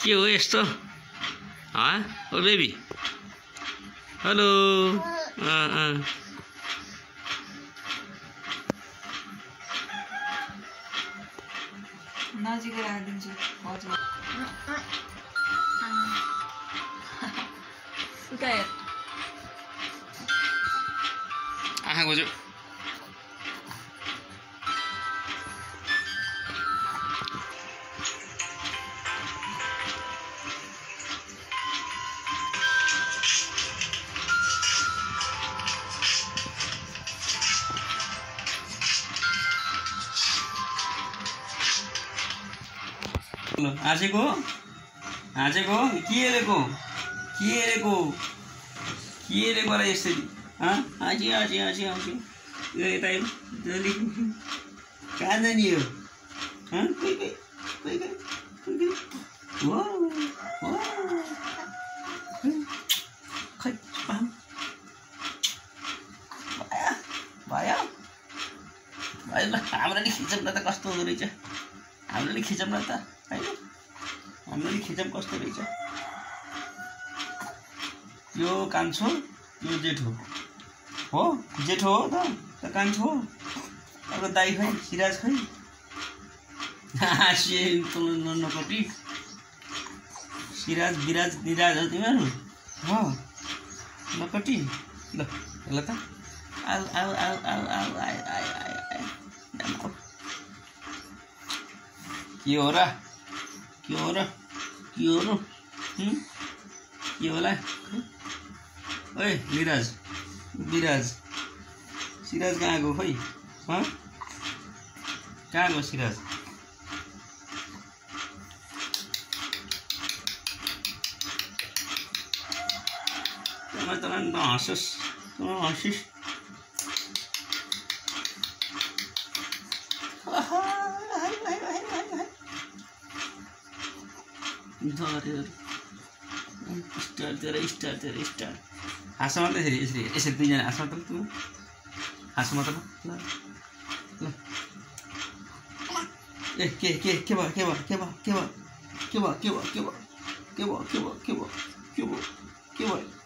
के हो यस्तो ओ बेबी हेलो नजिकै राखिदिन्छु हजुर उता हेर आँखा खोज्यो हाँसेको के हेरेको होला यसरी हाँसी यता कहाँ जाने हो खै भयो ल हाम्रो नि खिचौँ न त कस्तो हुँदो रहेछ हाम्रो नि खिचौँ न त हैन हाम्रो नि खिचौँ कस्तो रहेछ यो कान्छो यो जेठो हो त कान्छो हो अब दाइ खै सिराज खै नकटी सिराज विराज निराज हो तिमीहरू हो नकटी ल त आउ के हो र के होला ओए विराज सिराज कहाँ गयो खोइ कहाँ गयो सिराज त हाँसिस स्टार हाँस मात्रै यसरी दुईजना हाँस मात्र तिमी हाँस मात्र ल ए के भयो